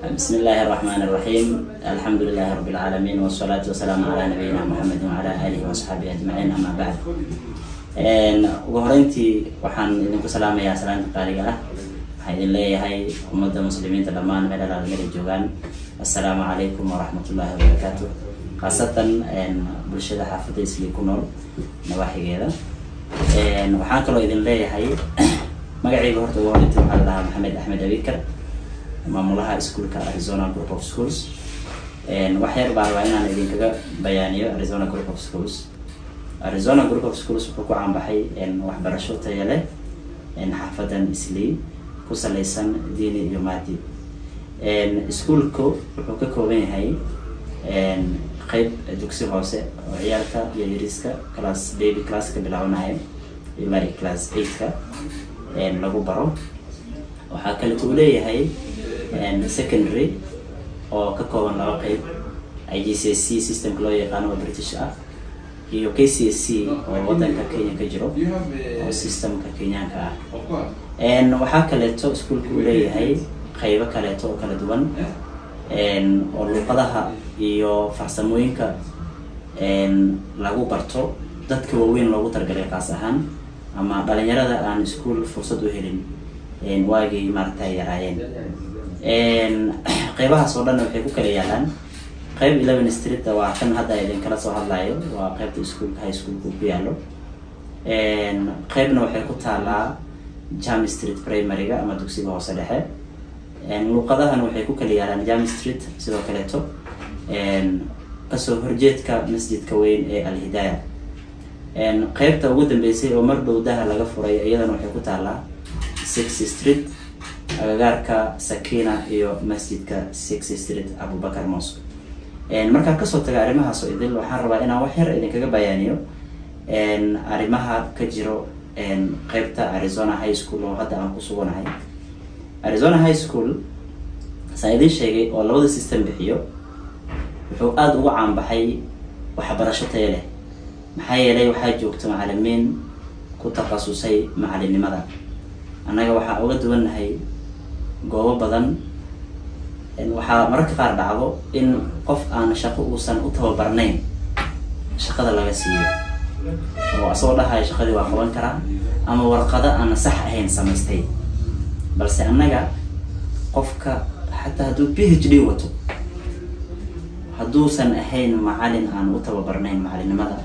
بسم الله الرحمن الرحيم. الحمد لله رب العالمين والصلاة والسلام على نبينا محمد وعلى آله وصحبه أجمعين. أما بعد وهرنتي وحن إنكم سلام يا سلام قارئة هاي اللي هاي أمة المسلمين تلمان على الملك جوان. السلام عليكم ورحمة الله وبركاته. خاصة إن برشة حافظ إسلي كنور نواحي كذا وحنا كلو إذن لي هاي مقعي بهرت وهرنتي على محمد أحمد أبيكر maamulaha iskuulka Arizona Group of Schools waxyar baa inaan idinkaga bayaaniyo Arizona Group of Schools. Arizona Group of Schools wuxuu ku caan baxay waxbarasho tayo leh xaafadan Islii ku saleysan diini iyo maadi. Iskuulku wuxuu ka kooban yahay qayb dugsi hoose oo ciyaalka iyo yariska class baby class ka bilownayo ilaa class 8 ka lagu baro. waxaa kale uu leeyahay secondary oo ka kooban laba qayb IGCSE system loo yaqaan oo British ah iyo KCSE oo wadanka Kenya ka jiro oo systemka Kenyaanka ah. waxaa kale oo iskuulku leeyahay qaybo kale oo kala duwan oo luqadaha iyo farsamooyinka lagu barto dadka waaweyn loogu targalay qaas ahaan ama dhalinyarada aan iskuul fursad u helin waagii martay yaraayeen qaybahaas oo dhan waxay ku kala yaalaan qayb 11 street waa kan hadda idin kala soo hadlayo waa qaybta iskuulka high school ku yaalo qaybna waxay ku taalaa Jam Street primary-ga ama dugsiga hoose dhexe luqadahana waxay ku kala yaalaan Jam Street sidoo kale to kasoo horjeedka masjidka weyn ee Al Hidayah qaybta ugu dambeysay oo mar dhowdaha laga furay iyadana waxay ku taalaa 6 Street agagaarka Sakina iyo masjidka 6 Street Abu Bakar Mosque. marka ka soo taga arimahaas oo idil waxaan rabaa inaan wax yar idinkaga bayaaniyo arimaha ka jiro qaybta Arizona High School oo hadda aan ku suganahay. Arizona High School saayidin sheegay oo labada system bixiyo wuxuu aad ugu caan baxay waxbarasho tayo leh maxaa yeelay waxaa joogto macallimiin ku takhasusay macallinimada. anaga waxa uga duwanahay goobo badan waxa mararka qaar dhacdo in qof aan shaqo uusan u tababarnayn shaqada laga siiyo oo asoo dhahay shaqadii waa qaban karaa ama warqada aan sax ahayn samaystay balse anaga qofka hatta haduu PhD wato haduusan ahayn macallin aan u tababarnayn macallinimada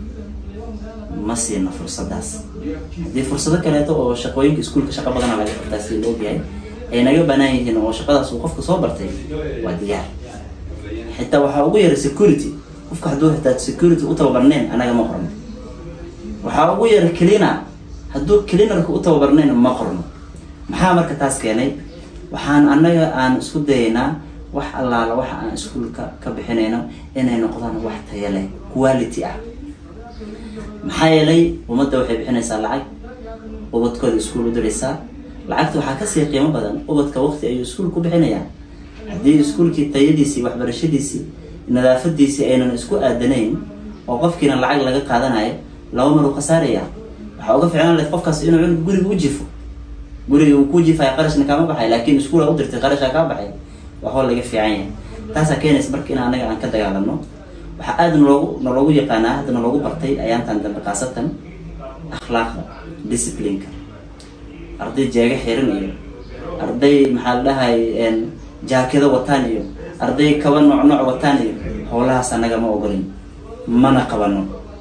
ma siina fursadaas. hadii fursado kale oo shaqooyinka iskuulka shaqo badan laga qabtaa si loo yahay ay naga banaan yihiin oo shaqadaas uu qofka soo bartay waa diyaar. xitaa waxa ugu yar security qofka haduu xitaa security u tababarnayn anaga ma qorno. waxa ugu yar cleaner haduu cleanerka u tababarnayn ma qorno. maxaa marka taas keenay waxaan anaga aan isku dayaynaa wax allaala waxa aan iskuulka ka bixinayno inay noqdaan wax tayo leh quality ah. maxaa yeelay ummadda waxay bixinaysaa lacag ubadkooda iskuul u diraysaa lacagta waxaa ka sii qiimo badan ubadka waqti ayuu iskuul ku bixinayaa. haddii iskuulkii tayadiisii waxbarashadiisii nadaafadiisii aynan isku aadanayn oo qofkiina lacag laga qaadanayo laba mar uu khasaaraya. waxaa uga fiican lahayd qofkaas inuu cunug guriga u jifo guriga uu ku jifay qarashna kama baxay laakiin iskuul u dirtay qarasha ka baxay waa hol laga fiican yahay. taas keenaysa markii in anaga aan ka dagaalano waxa aad loogu yaqaanaa hadda loogu bartay ayaantan dambe qaasatan akhlaaqda discipline-ka arday jeega xiran iyo arday maxaa la dhahay jaakada wataan iyo arday kaba nooc wataan iyo howlahaas anaga ma ogolin mana qabano.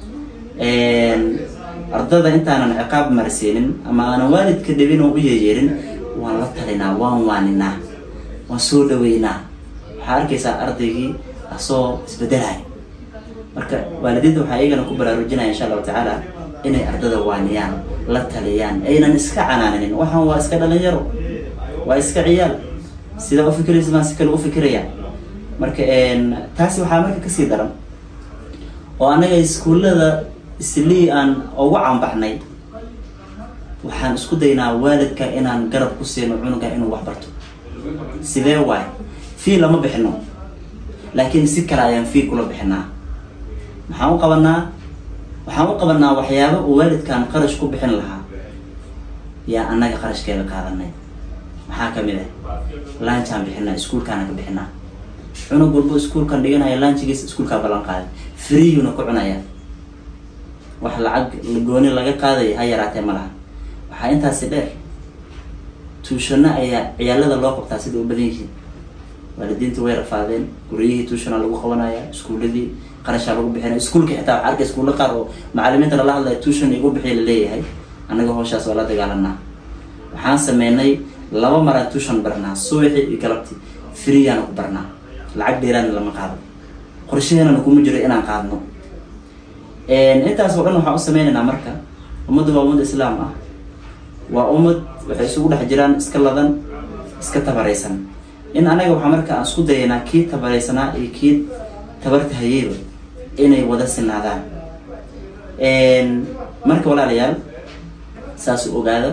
ardada intaanan ciqaab marsiinin ama aan waalidka dhibin oo u yeerin waan la talinaa waan waaninaa waan soo dhaweynaa. waxaa arkaysaa ardaygii asoo isbedelay marka waalidada waxa ayagana ku baraarujinaya insha Allah ta'ala inay ardada waaniyaan la taliyaan aynan iska canaananin waxaan waa iska dhalinyaro waa iska ciyaal sida u fikiraysan si kale u fikirayaan. marka taasi waxa marka ka sii daran oo anaga iskuulada Islii aan ugu caan baxnay waxaan isku daynaa waalidka inaan garab ku siino cunuga inuu wax barto. sidee waay fee lama bixino laakiin si kale ayaan fee kula bixinaa. waxaan u qabanaa waxyaabo oo waalidkan qarash ku bixin lahaa yaa anaga qarashkeeda qaadanay maxaa kamid ah lunch aan bixinaa iskuulkaana ka bixinaa cunug walbo iskuulkan dhiganaya lunchigiisa iskuulka balan qaaday free una ku cunaya wax lacag gooni laga qaaday ha yaraatee malaha waxa intaas dheer tuushana ayaa ciyaalada loo qabtaa sida u badan yihiin waalidiinta way rafaadeen guriyihii tuushana lagu qabanaya iskuuladii qarasha lagu bixinay iskuulka xitaa waxa arkay iskuulo qaar oo macallimiinta la hadlay tuushana igu bixiyay leeyahay anaga hawshaas wala dagaalanaa waxaan sameynay 2 mar tuushan barnaa suuxi iyo galabti free aan ku barnaa lacag dheeraan lama qaado qorsheena kuma jiro inaan qaadno intaas oo dhan waxaan u sameynaynaa marka ummadda waa ummad islaam ah waa ummad waxay isugu dhex jiraan iska ladan iska tabaraysan in anaga waxa marka aan isku dayaynaa kii tabaraysanaa iyo kii tabarta hayayba inay wada sinaadaan marka walaalayaal saas u ogaada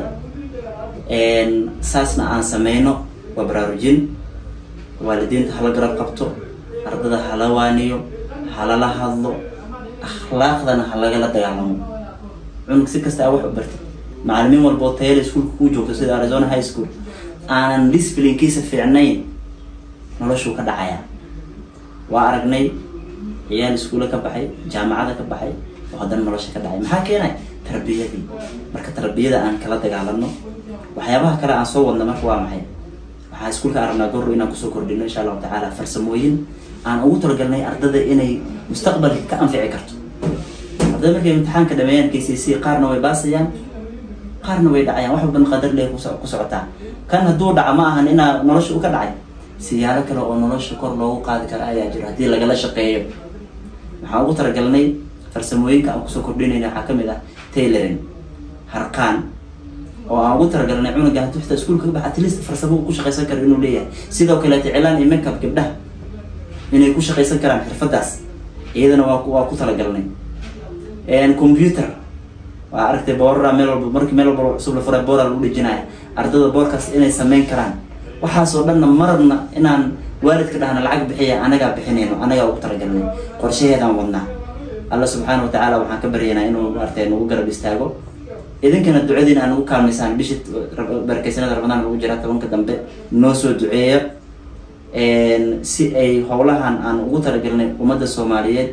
saasna aan sameyno waa baraarujin waalidiinta hala garab qabto ardada hala waaniyo hala la hadlo akhlaaqdana halagala dagaalamo cunug si kasta wax u bartay macallimiin walbo tayada iskuulka ku joogto sida Arizona High School aan discipline-kiisa fiicnayn noloshu ka dhacaya waa aragnay ciyaal iskuul ka baxay jaamacada ka baxay oo haddana nolosha ka dhacay maxaa keenay tarbiyadii marka tarbiyada aan kala dagaalano waxyaabaha kale aan soo wadna marka waa maxay waxa iskuulka aragna goor inaan ku soo kordhino insha Allah ta'ala farsamooyin aan ugu talagalnay ardada inay mustaqbalka ka anfici karto ardada markay imtixaanka dhameeyaan KCSE qaarna way baasayaan qaarna way dhacayaan wax badan qadar leh ku socotaa kan haduu dhaca ma ahan ina nolosha u ka dhacay siyaalo kale oo nolosha kor loogu qaadi karo ayaa jira hadii laga la shaqeeyo waxaan ugu talagalnay farsamooyinka aan ku soo kordhinayna waxa kamid ah tailoring harqaan oo aan ugu talagalnay cunuga haduu xitaa iskuulka ka baxay at least farsamo ku shaqeysan karo inuu leeyahay sidoo kale ticlaan iyo makeup gabdhaha inay ku shaqeysan karaan xirfadaas iyadana waa ku talagalnay computer waa aragtay boorra meel walba markii meel walba cusub la furay boorra lagu dhijinayo ardada boorkaas inay sameyn karaan waxaas oo dhan marna inaan waalidka dhahna lacag bixiya anaga bixinayno anaga ugu talagalnay qorsheedan wadnaa Allah subhanahu wa ta'ala waxaan ka baryaynaa inuu artay nagu garab istaago idinkana ducadiina aan ugu kaalmaysaan bishii barkaysanada Ramadaan ugu jira 10 dambe noo soo duceeya si ay howlahan aan ugu talagalnay ummadda Soomaaliyeed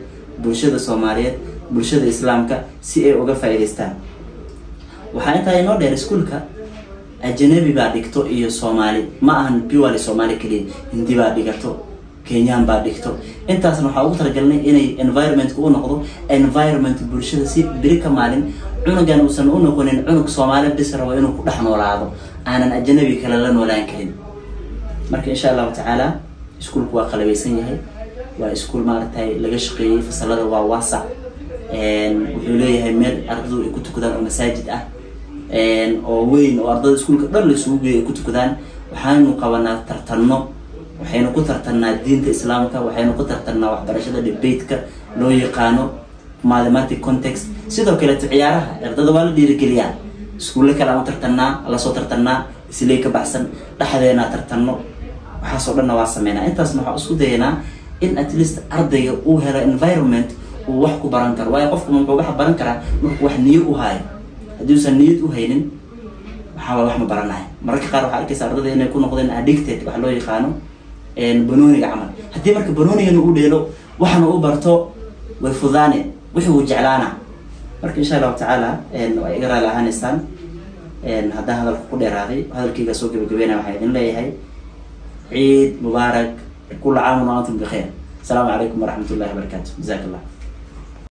bulshada islaamka si ay uga faa'iideystaan waxa inta ay noo dheer iskuulka ajnabi baa dhigto iyo Soomaali ma ahan purely Soomaali kaliya hindi baa dhigato Kenyan baa dhigto intaasna waxa ugu talagalnay inay environment ku noqdo environment bulshada si biri ka maalin cunugan uusan u noqonin cunug Soomaali bis rabo inuu ku dhex noolaado aanan ajnabi kale la noolaan karin marka insha Allah ta'ala iskuulku waa qalabeysan yahay waa iskuul maartay laga shaqeeyay fasalada waa waasac wuxuu leeyahay meel ardadu ay ku tukadaan oo masaajid ah oo weyn oo ardada iskuulka dhan la isugu geeyo ku tukadaan waxaanu qabanaa tartanno waxaynu ku tartanaa diinta islaamka waxaynu ku tartanaa waxbarashada debate-ka loo yaqaano mathematics context sidoo kale ciyaaraha ardada waa la dhiirigeliyaa iskuulle kale aan tartanaa la soo tartanaa islee ka baxsan dhaxdeena tartanno waxa soo dhan waa sameynaa intaas waxa isku dayeena in at least ardayga uu helo environment uu wax ku baran karo way qofku ma wax baran kara markuu wax niyad u hayo hadii uusan niyad u haynin waxa wax ma baranayo mararka qaar waxa arkaysa ardayda inay ku noqdeen addicted wax loo yaqaano banooniga camal hadii marka banooniga uu dheelo waxana uu barto way fudaane wixii uu jeclaana marka insha Allah ta'ala way iga raalahaanaysan hadda hadalku ku dheeraaday hadalkayga soo gabagabeynaa waxa idin leeyahay عيد مبارك كل عام وانتم بخير السلام عليكم ورحمة الله وبركاته جزاك الله